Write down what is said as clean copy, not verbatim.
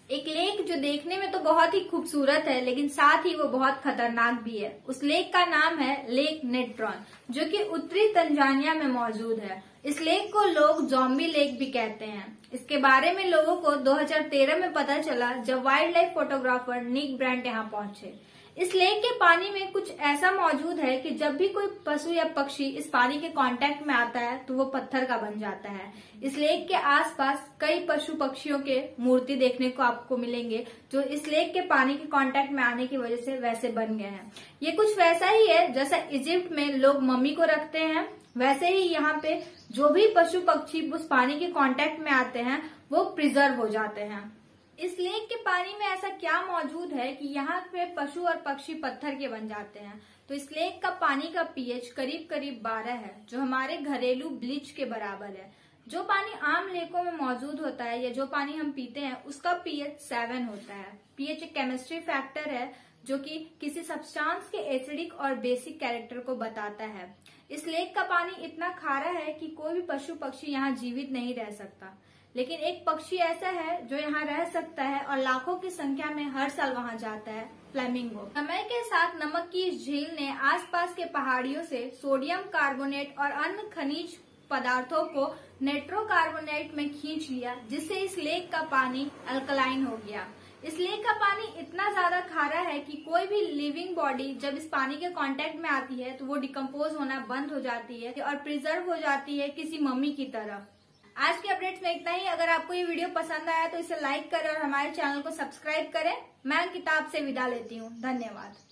एक लेक जो देखने में तो बहुत ही खूबसूरत है, लेकिन साथ ही वो बहुत खतरनाक भी है। उस लेक का नाम है लेक नेट्रॉन, जो कि उत्तरी तंजानिया में मौजूद है। इस लेक को लोग ज़ॉम्बी लेक भी कहते हैं। इसके बारे में लोगों को 2013 में पता चला, जब wildlife photographer Nick Brandt यहाँ पहुंचे। इस लेक के पानी में कुछ ऐसा मौजूद है कि जब भी कोई पशु या पक्षी इस पानी के कांटेक्ट में आता है तो वो पत्थर का बन जाता है। इस लेक के आसपास कई पशु पक्षियों के मूर्ति देखने को आपको मिलेंगे, जो इस लेक के पानी के कांटेक्ट में आने की वजह से वैसे बन गए हैं। ये कुछ वैसा ही है जैसा इजिप्ट में लोग मम्मी को रखते हैं, वैसे ही यहाँ पे जो भी पशु पक्षी उस पानी के कांटेक्ट में आते हैं वो प्रिजर्व हो जाते हैं। इस लेक के पानी में ऐसा क्या मौजूद है कि यहाँ पे पशु और पक्षी पत्थर के बन जाते हैं? तो इस लेक का पानी का पीएच करीब करीब 12 है, जो हमारे घरेलू ब्लीच के बराबर है। जो पानी आम लेकों में मौजूद होता है या जो पानी हम पीते हैं उसका पीएच 7 होता है। पीएच एक केमिस्ट्री फैक्टर है जो कि किसी सब्सटेंस के एसिडिक और बेसिक कैरेक्टर को बताता है। इस लेक का पानी इतना खारा है कि कोई भी पशु पक्षी यहाँ जीवित नहीं रह सकता, लेकिन एक पक्षी ऐसा है जो यहाँ रह सकता है और लाखों की संख्या में हर साल वहाँ जाता है, फ्लेमिंगो। समय के साथ नमक की इस झील ने आसपास के पहाड़ियों से सोडियम कार्बोनेट और अन्य खनिज पदार्थों को नाइट्रोकार्बोनेट में खींच लिया, जिससे इस लेक का पानी अल्कलाइन हो गया। इस लेक का पानी इतना ज्यादा खारा है कि कोई भी लिविंग बॉडी जब इस पानी के कांटेक्ट में आती है तो वो डिकम्पोज होना बंद हो जाती है और प्रिजर्व हो जाती है किसी मम्मी की तरह। आज के अपडेट्स में इतना ही। अगर आपको ये वीडियो पसंद आया तो इसे लाइक करें और हमारे चैनल को सब्सक्राइब करें। मैं किताब से विदा लेती हूँ। धन्यवाद।